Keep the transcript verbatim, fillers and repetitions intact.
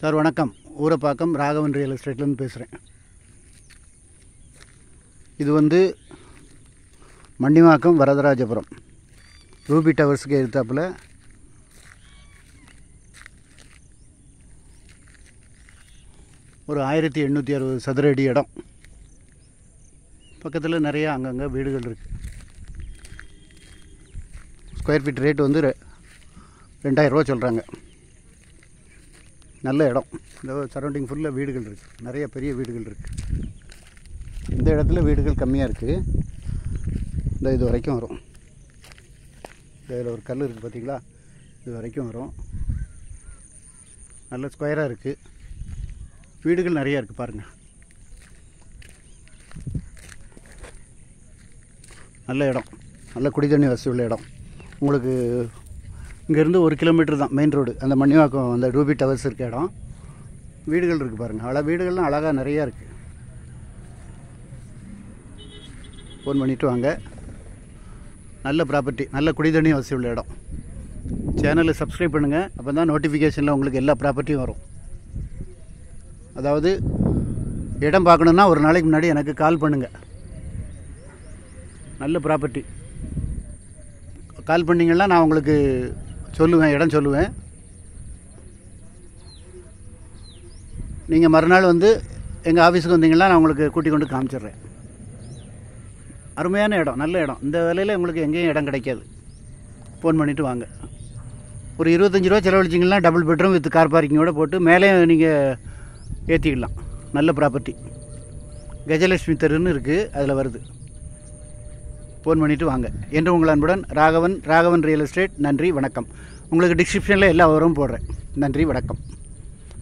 Sir வணக்கம். Urapakkam Raghavan real எஸ்டேட்லேருந்து பேசுகிறேன். இது வந்து மன்னிவாக்கம் வரதராஜபுரம் ரூபி டவர்ஸுக்கு எதிர்த்தாப்பில் ஒரு ஆயிரத்தி எண்ணூற்றி அறுபது சதுர அடி இடம். பக்கத்தில் நிறையா அங்கங்கே வீடுகள் இருக்குது. ஸ்கொயர் ஃபீட் ரேட் வந்து ரெண்டாயிரரூவா சொல்கிறாங்க. நல்ல இடம். இந்த சரௌண்டிங் ஃபுல்லாக வீடுகள் இருக்குது, நிறைய பெரிய வீடுகள் இருக்குது. இந்த இடத்துல வீடுகள் கம்மியாக இருக்குது. இந்த இது வரைக்கும் வரும். இதில் ஒரு கல் இருக்குது பார்த்திங்களா, இது வரைக்கும் வரும். நல்ல ஸ்கொயராக இருக்குது, வீடுகள் நிறையா இருக்குது பாருங்கள். நல்ல இடம், நல்ல குடிதண்ணி வசதி உள்ள இடம். உங்களுக்கு இங்கேருந்து ஒரு கிலோமீட்டர் தான் மெயின் ரோடு. அந்த மன்னிவாக்கம் அந்த ரூபி டவர்ஸ் இருக்க இடம். வீடுகள் இருக்குது பாருங்கள். அழகாக வீடுகள்லாம் அழகாக நிறையா இருக்குது. ஃபோன் பண்ணிவிட்டு வாங்க. நல்ல ப்ராப்பர்ட்டி, நல்ல குடிதண்ணி வசதி உள்ள இடம். சேனலை சப்ஸ்கிரைப் பண்ணுங்கள், அப்போ தான் நோட்டிஃபிகேஷனில் உங்களுக்கு எல்லா ப்ராப்பர்ட்டியும் வரும். அதாவது இடம் பார்க்கணுன்னா ஒரு நாளைக்கு முன்னாடி எனக்கு கால் பண்ணுங்கள். நல்ல ப்ராப்பர்ட்டி கால் பண்ணிங்கன்னா நான் உங்களுக்கு சொல்லுவேன், இடம் சொல்லுவேன். நீங்கள் மறுநாள் வந்து எங்கள் ஆஃபீஸுக்கு வந்தீங்கன்னா நான் உங்களுக்கு கூட்டி கொண்டு காமிச்சிட்றேன். அருமையான இடம், நல்ல இடம். இந்த வேலையில் உங்களுக்கு எங்கேயும் இடம் கிடைக்காது. ஃபோன் பண்ணிவிட்டு வாங்க. ஒரு இருபத்தஞ்சி ரூபா செலவழிச்சிங்கன்னா டபுள் பெட்ரூம் வித் கார் பார்க்கிங்கோடு போட்டு மேலே நீங்கள் ஏற்றிக்கலாம். நல்ல ப்ராப்பர்ட்டி. கஜலட்சுமி தெருன்னு இருக்குது, அதில் வருது. ஃபோன் பண்ணிவிட்டு வாங்க. என்று உங்கள் அன்புடன் ராகவன் ராகவன் ரியல் எஸ்டேட். நன்றி, வணக்கம். உங்களுக்கு டிஸ்கிரிப்ஷனில் எல்லா விவரமும் போடுறேன். நன்றி, வணக்கம்.